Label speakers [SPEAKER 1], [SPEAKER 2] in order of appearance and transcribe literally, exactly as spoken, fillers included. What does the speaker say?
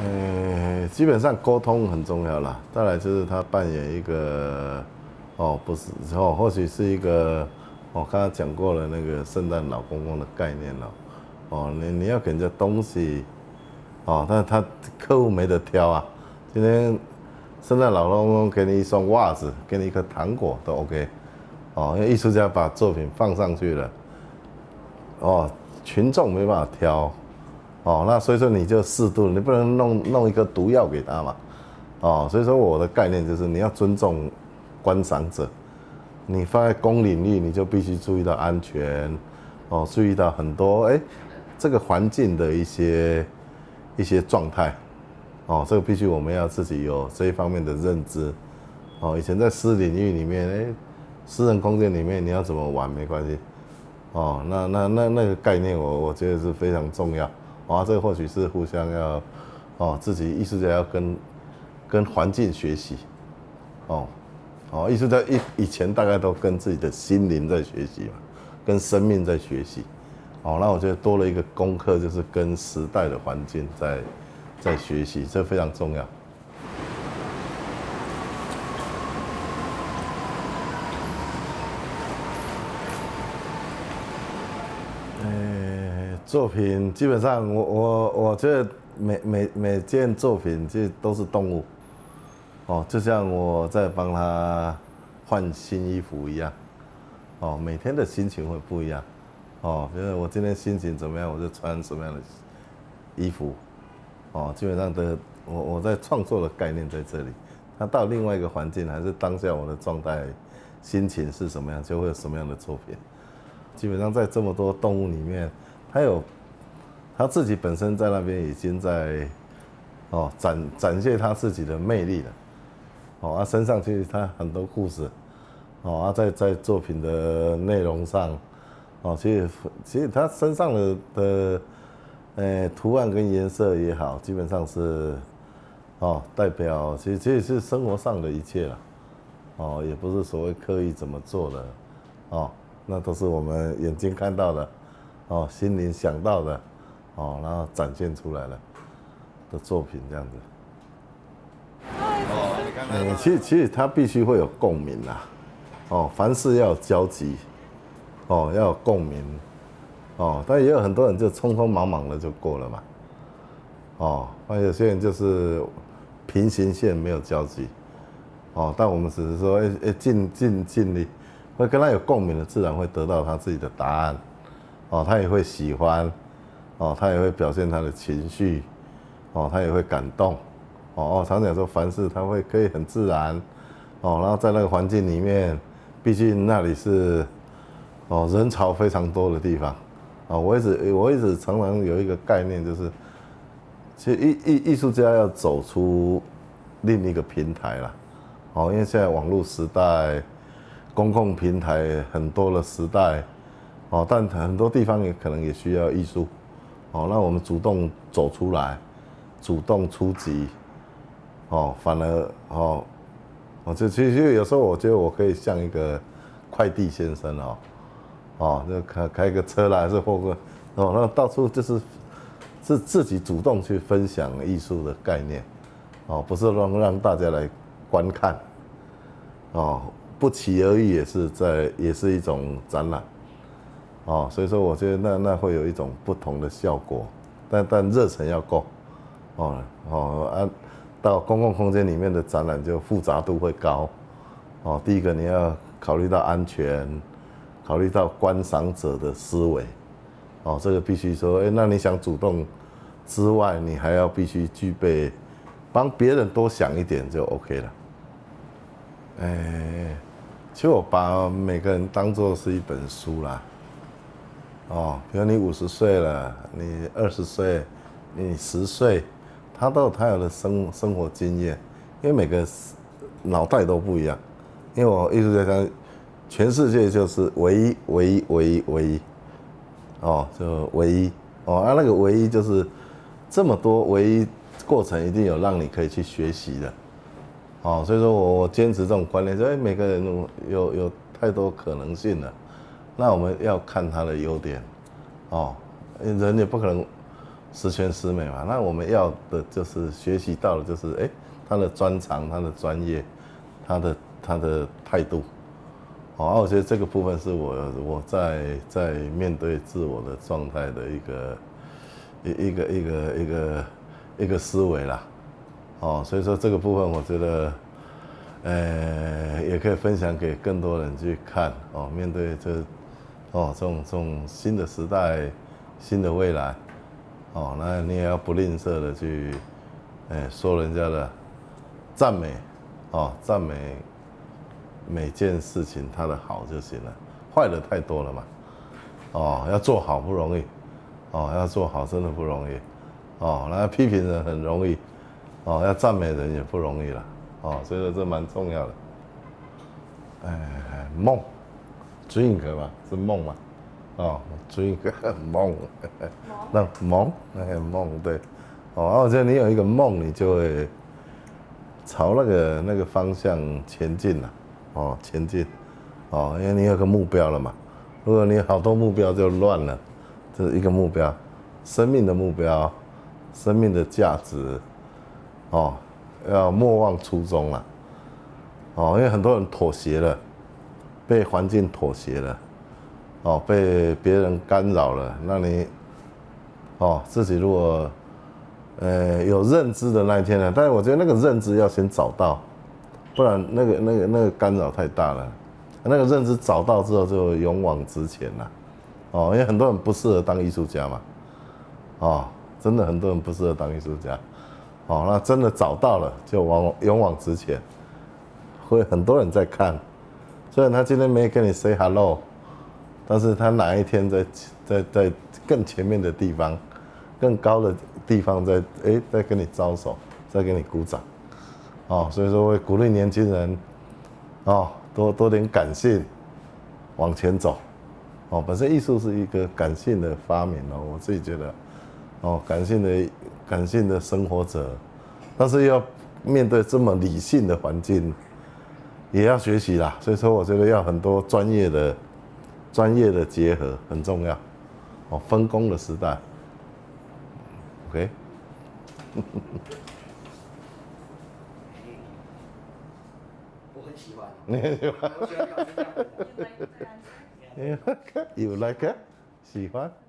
[SPEAKER 1] 呃，基本上沟通很重要啦。再来就是他扮演一个，哦，不是哦，或许是一个，我刚刚讲过了那个圣诞老公公的概念了。哦，你你要给人家东西，哦，但是他客户没得挑啊。今天圣诞老公公给你一双袜子，给你一颗糖果都 OK。哦，因为艺术家把作品放上去了，哦，群众没办法挑。哦，那所以说你就适度，你不能弄弄一个毒药给他嘛，哦，所以说我的概念就是你要尊重观赏者，你放在公领域，你就必须注意到安全，哦，注意到很多哎、欸，这个环境的一些一些状态，哦，这个必须我们要自己有这一方面的认知，哦，以前在私领域里面，哎、欸，私人空间里面你要怎么玩没关系，哦，那那那那个概念我我觉得是非常重要。啊，这个或许是互相要，哦，自己艺术家要跟跟环境学习，哦，哦，艺术家以以前大概都跟自己的心灵在学习嘛，跟生命在学习，哦，那我觉得多了一个功课，就是跟时代的环境在在学习，这非常重要。作品基本上我，我我我觉得每每每件作品其实都是动物，哦，就像我在帮他换新衣服一样，哦，每天的心情会不一样，哦，比如我今天心情怎么样，我就穿什么样的衣服，哦，基本上的我我在创作的概念在这里，他到另外一个环境还是当下我的状态、心情是什么样，就会有什么样的作品。基本上在这么多动物里面。他有他自己本身在那边已经在哦展展现他自己的魅力了，哦，他身上其实他很多故事，哦，他在在作品的内容上，哦，其实其实他身上的的呃图案跟颜色也好，基本上是哦代表其实其实是生活上的一切了，哦，也不是所谓刻意怎么做的，哦，那都是我们眼睛看到的。哦，心灵想到的，哦，然后展现出来了的作品这样子。哦，你看看，欸，其实其实它必须会有共鸣啦，哦，凡事要有交集，哦，要有共鸣，哦，但也有很多人就匆匆忙忙的就过了嘛，哦，那有些人就是平行线没有交集，哦，但我们只是说，哎哎，尽尽尽力，会跟他有共鸣的，自然会得到他自己的答案。哦，他也会喜欢，哦，他也会表现他的情绪，哦，他也会感动，哦哦，常讲说凡事他会可以很自然，哦，然后在那个环境里面，毕竟那里是，哦，人潮非常多的地方，哦，我一直我一直常常有一个概念，就是，其实艺艺艺术家要走出另一个平台啦，哦，因为现在网络时代，公共平台很多的时代。哦，但很多地方也可能也需要艺术，哦，那我们主动走出来，主动出击，哦，反而哦，哦，就其实有时候我觉得我可以像一个快递先生哦，哦，就开开个车啦，还是货柜，哦，那到处就是是自己主动去分享艺术的概念，哦，不是让让大家来观看，哦，不期而遇也是在也是一种展览。哦，所以说我觉得那那会有一种不同的效果，但但热忱要够，哦哦啊，到公共空间里面的展览就复杂度会高，哦，第一个你要考虑到安全，考虑到观赏者的思维，哦，这个必须说，哎，那你想主动之外，你还要必须具备帮别人多想一点就 OK 了，哎，其实我把每个人当作是一本书啦。哦，比如你五十岁了，你二十岁，你十岁，他都有他有的生生活经验，因为每个脑袋都不一样。因为我艺术家讲，全世界就是唯一、唯一、唯一、唯一，哦，就唯一哦，啊，那个唯一就是这么多唯一过程，一定有让你可以去学习的，哦，所以说我我坚持这种观念，说，哎，每个人有有太多可能性了。那我们要看他的优点，哦，人也不可能十全十美嘛。那我们要的就是学习到的就是哎、欸，他的专长、他的专业、他的他的态度。哦，啊，我觉得这个部分是我我在在面对自我的状态的一个一一个一个一个一个思维啦。哦，所以说这个部分我觉得，呃，也可以分享给更多人去看哦。面对这哦这种这种新的时代、新的未来，哦，那你也要不吝啬的去，哎，说人家的赞美，哦，赞美。每件事情它的好就行了，坏的太多了嘛。哦，要做好不容易，哦，要做好真的不容易，哦，那批评人很容易，哦，要赞美人也不容易了，哦，所以说这蛮重要的。哎，梦 ，drink 嘛，是梦嘛，哦 ，drink 梦，那梦那个梦对，哦，我觉得你有一个梦，你就会朝那个那个方向前进了。哦，前进，哦，因为你有个目标了嘛。如果你好多目标就乱了，这是一个目标，生命的目标，生命的价值，哦，要莫忘初衷了。哦，因为很多人妥协了，被环境妥协了，哦，被别人干扰了，那你，哦，自己如果，呃，有认知的那一天呢，但是我觉得那个认知要先找到。不然那个那个那个干扰太大了，那个认知找到之后就勇往直前了，哦，因为很多人不适合当艺术家嘛，哦，真的很多人不适合当艺术家，哦，那真的找到了就往勇往直前，会很多人在看，虽然他今天没跟你 say hello， 但是他哪一天在在在更前面的地方，更高的地方在哎在跟你招手，在跟你鼓掌。哦，所以说会鼓励年轻人，哦，多多点感性，往前走。哦，本身艺术是一个感性的发明哦，我自己觉得，哦，感性的感性的生活者，但是要面对这么理性的环境，也要学习啦。所以说，我觉得要很多专业的专业的结合很重要。哦，分工的时代。OK。你喜欢？我喜欢老师这样。You like it? 喜欢？